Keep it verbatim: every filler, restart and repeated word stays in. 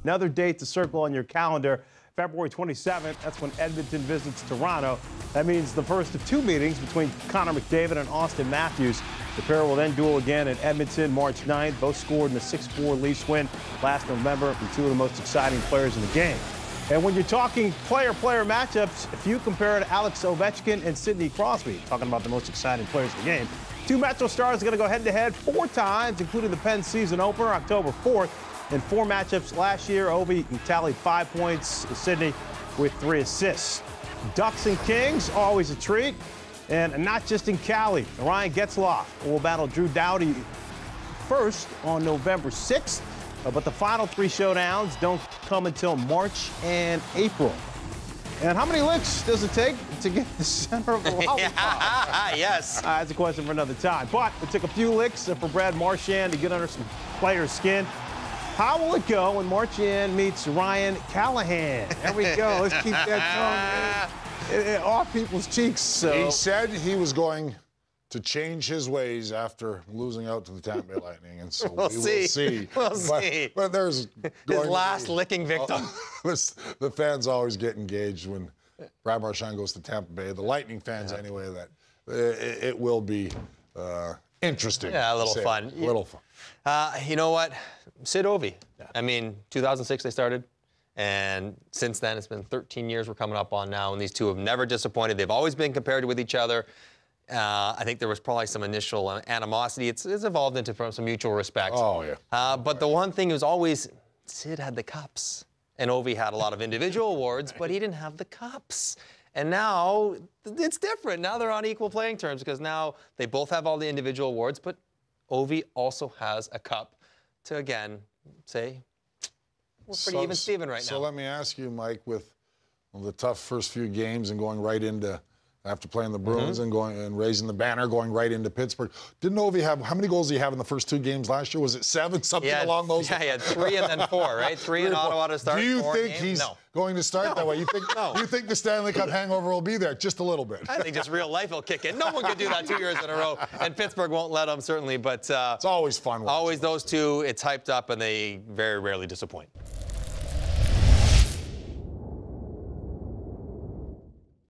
Another date to circle on your calendar, February twenty-seventh. That's when Edmonton visits Toronto. That means the first of two meetings between Connor McDavid and Austin Matthews. The pair will then duel again in Edmonton March ninth. Both scored in a six four Leafs win last November from two of the most exciting players in the game. And when you're talking player-player matchups, if you compare to Alex Ovechkin and Sidney Crosby, talking about the most exciting players in the game, two Metro Stars are going to go head-to-head four times, including the Penn season opener, October fourth. In four matchups last year, Ovi tallied five points, Sidney with three assists. Ducks and Kings, always a treat. And not just in Cali, Ryan Getzlaf will battle Drew Doughty first on November sixth. Uh, but the final three showdowns don't come until March and April. And how many licks does it take to get the center of the lollipop? Yes. Uh, that's a question for another time. But it took a few licks for Brad Marchand to get under some players' skin. How will it go when Marchand meets Ryan Callahan? There we go. Let's keep that tongue in, in, off people's cheeks. So. He said he was going to change his ways after losing out to the Tampa Bay Lightning, and so we'll we see. will see. We'll but, see. But there's his last be, licking victim. Uh, the fans always get engaged when Brad Marchand goes to Tampa Bay. The Lightning fans, yeah. anyway. That uh, it, it will be uh, interesting. Yeah, a little fun. A little fun. Uh, you know what, Sid Ovi. Yeah. I mean, two thousand six they started. And since then, it's been thirteen years we're coming up on now, and these two have never disappointed. They've always been compared with each other. Uh, I think there was probably some initial animosity. It's, it's evolved into some mutual respect. Oh, yeah. Uh, but the one thing was always, Sid had the cups. And Ovi had a lot of individual awards, but he didn't have the cups. And now it's different. Now they're on equal playing terms because now they both have all the individual awards, but Ovi also has a cup to, again, say, we're pretty so, even Steven right so now. So let me ask you, Mike, with well, the tough first few games and going right into after playing the Bruins mm-hmm. and going and raising the banner, going right into Pittsburgh. Didn't Ovi have, how many goals did he have in the first two games last year? Was it seven, something had, along those? Yeah, he had three and then four, right? Three, three in Ottawa to start. Do you four think games? he's no. going to start no. that way? You think, no. you think the Stanley Cup hangover will be there just a little bit? I think just real life will kick in. No one could do that two years in a row, and Pittsburgh won't let them, certainly. But uh, it's always fun. Always those two, it's hyped up, and they very rarely disappoint.